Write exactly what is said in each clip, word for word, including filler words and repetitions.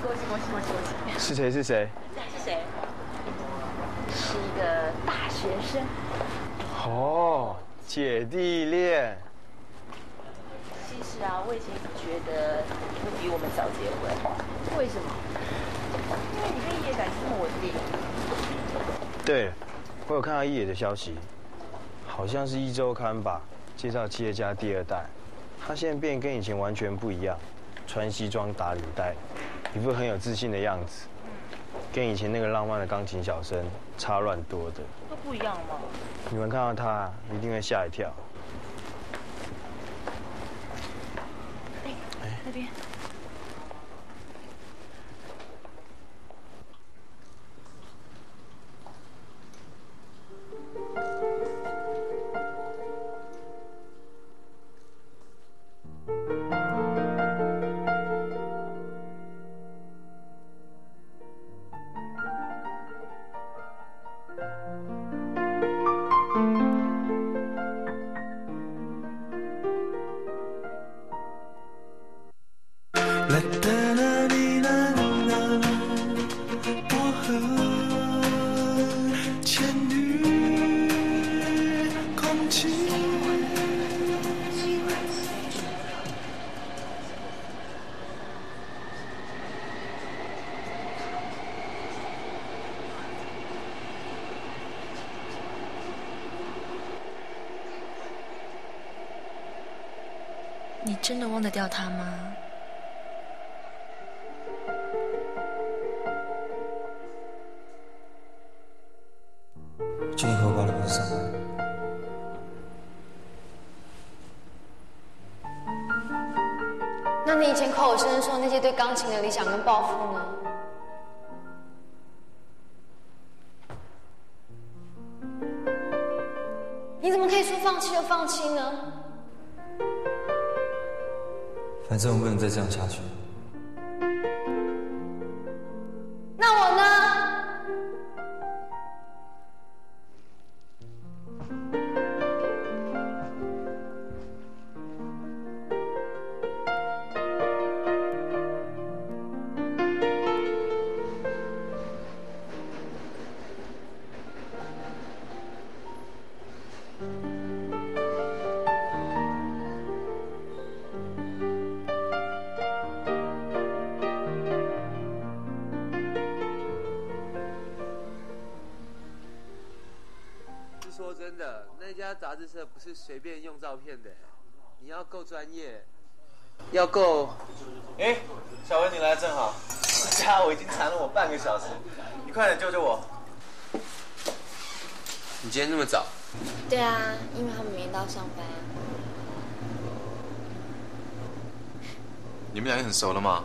恭喜恭喜恭喜恭喜！ 是谁？是谁？ 是谁？是一个大学生。 哦，姐弟恋。 其实啊，我以前一直觉得你会比我们早结婚。为什么？因为你跟爷爷感情这么稳定。 对，我有看到一野的消息，好像是一周刊吧，介绍企业家第二代。他现在变跟以前完全不一样，穿西装打领带，一副很有自信的样子，跟以前那个浪漫的钢琴小生差乱多的。 都不一样吗？ 你们看到他一定会吓一跳。 哎，那边。 你真的忘得掉他吗？ 今天和我爸的不是上班。 那你以前口口声声说那些对钢琴的理想跟抱负呢？你怎么可以说放弃就放弃呢？ 反正我不能再这样下去。 那我呢？ 说真的，那家杂志社不是随便用照片的，你要够专业，要够。 哎，小文你来正好，这家伙已经缠了我半个小时，你快点救救我！ 你今天那么早？ 对啊，因为他们明天都要上班。 你们俩也很熟了吗？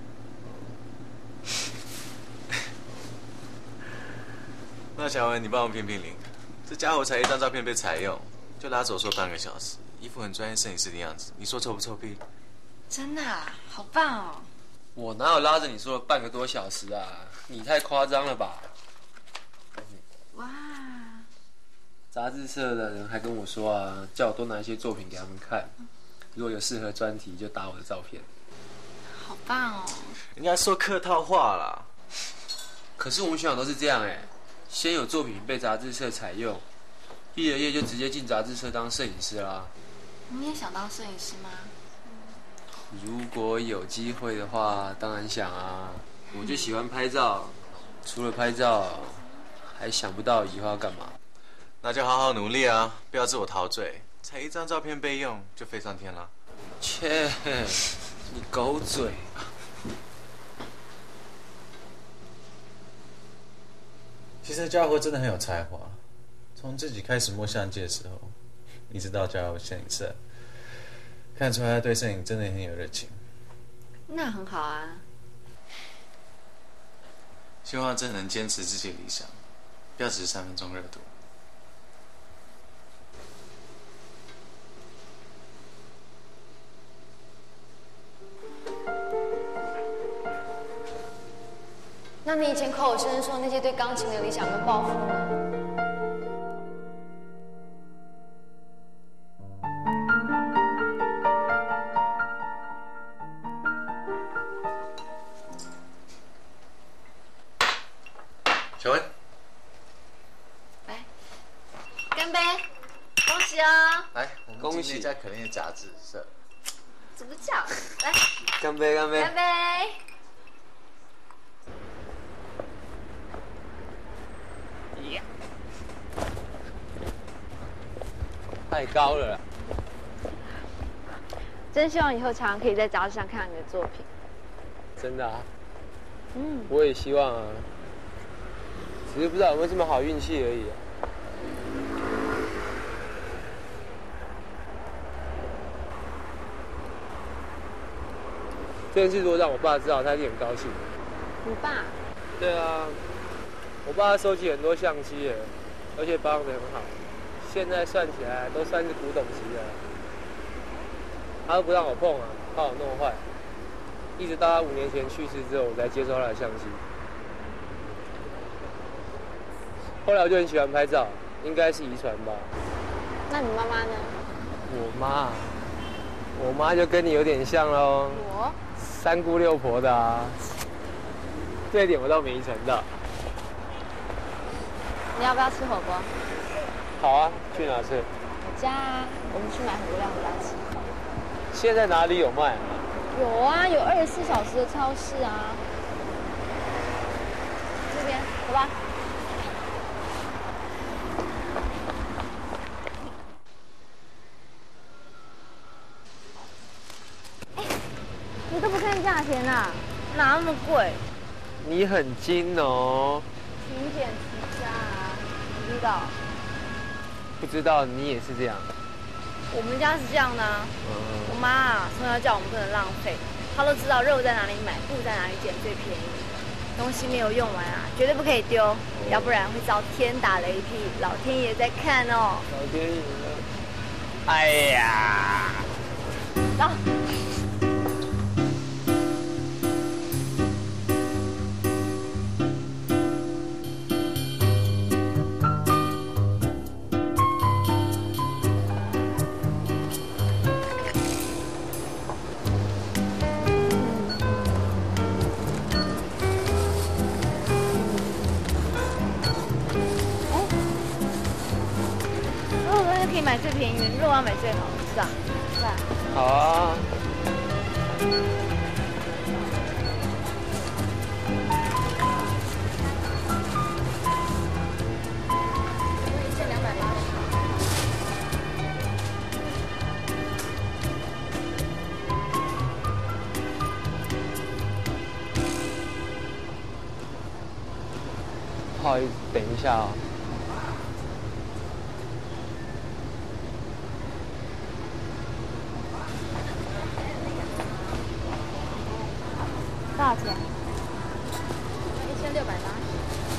那小文，你帮我评评理。这家伙才一张照片被采用，就拉走说半个小时，一副很专业摄影师的样子，你说臭不臭屁？ 真的啊，好棒哦！ 我哪有拉着你说了半个多小时啊？你太夸张了吧！ 哇！ 杂志社的人还跟我说啊，叫我多拿一些作品给他们看，如果有适合专题就打我的照片。 好棒哦！ 人家说客套话啦。 可是我们学长都是这样哎。先有作品被杂志社采用，毕了业就直接进杂志社当摄影师啦。 你也想当摄影师吗？ 如果有机会的话，当然想啊。我就喜欢拍照，除了拍照，还想不到以后要干嘛。 那就好好努力啊，不要自我陶醉。才一张照片备用，就飞上天了。 切，你狗嘴！ 其实家伙真的很有才华，从自己开始摸相机的时候，一直到加入摄影社，看出来他对摄影真的很有热情。 那很好啊。 希望他真的能坚持自己的理想，不要只是三分钟热度。 那你以前口口声声说那些对钢琴的理想跟抱负呢？ 恭喜！ 那家可怜的杂志社。 怎么叫？来， 干杯，干杯！ 干杯！ 太高了啦。 真希望以后常常可以在杂志上看到你的作品。 真的啊？ 嗯， 我也希望啊，只是不知道有没有这么好运气而已啊。这件事如果让我爸知道，他一定很高兴。 你爸？ 对啊，我爸收集很多相机耶，而且保养得很好，现在算起来都算是古董级的。他都不让我碰啊，怕我弄坏。一直到他五年前去世之后，我才接受他的相机。后来我就很喜欢拍照，应该是遗传吧。 那你妈妈呢？ 我妈，我妈就跟你有点像喽。 我？ 三姑六婆的啊，这一点我倒没遗传到。 你要不要吃火锅？ 好啊，去哪吃？ 我家啊，我们去买火锅料回家吃。 现在哪里有卖啊？ 有啊，有二十四小时的超市啊。这边，走吧。哎，你都不看价钱啊？哪那么贵？ 你很精哦。 勤俭持家啊，你知道？ 不知道你也是这样。 我们家是这样的啊， 嗯、 我妈啊从小叫我们不能浪费，她都知道肉在哪里买，布在哪里捡最便宜，东西没有用完啊，绝对不可以丢，要不然会遭天打雷劈，老天爷在看哦。 老天爷，哎呀， 走。可以买最便宜的，肉要买最好，是吧？是吧？ 好啊。 我一件两百八十。 不好意思，等一下啊、哦。 多少钱？一千六百八十。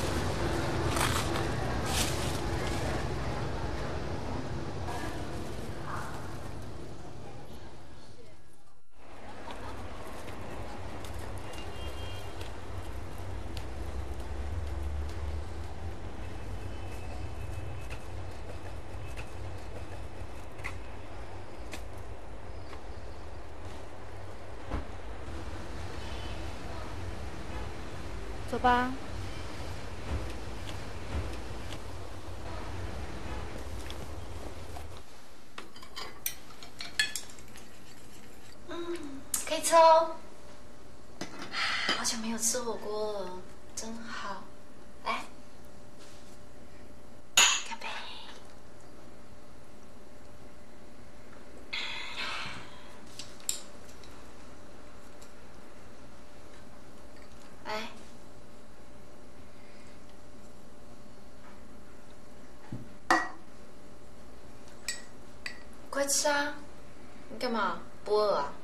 走吧。 嗯，可以吃哦。好久没有吃火锅了，真好。来，干杯。来。快吃啊！你干嘛？不饿啊？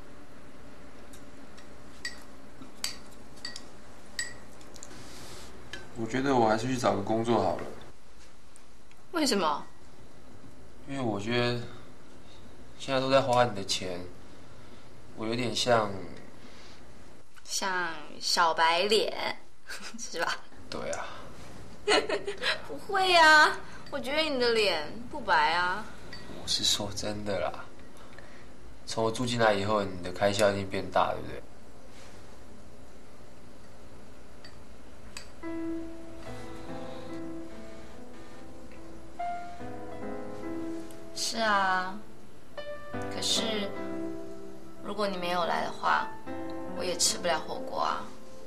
我觉得我还是去找个工作好了。 为什么？ 因为我觉得现在都在花你的钱，我有点像…… 像小白脸，是吧？ 对啊。 不会啊，我觉得你的脸不白啊。 我是说真的啦，从我住进来以后，你的开销一定变大，对不对？ 是啊， 可是如果你没有来的话，我也吃不了火锅啊。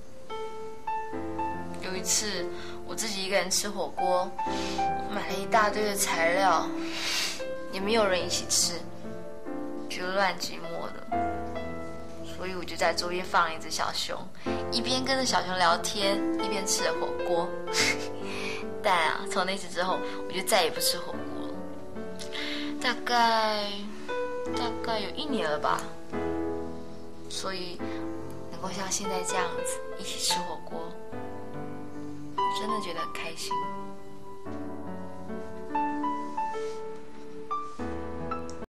有一次我自己一个人吃火锅，买了一大堆的材料，也没有人一起吃，觉得乱寂寞的。所以我就在桌边放了一只小熊，一边跟着小熊聊天，一边吃了火锅。但啊，从那次之后，我就再也不吃火锅了。大概大概有一年了吧。所以能够像现在这样子一起吃火锅，真的觉得很开心。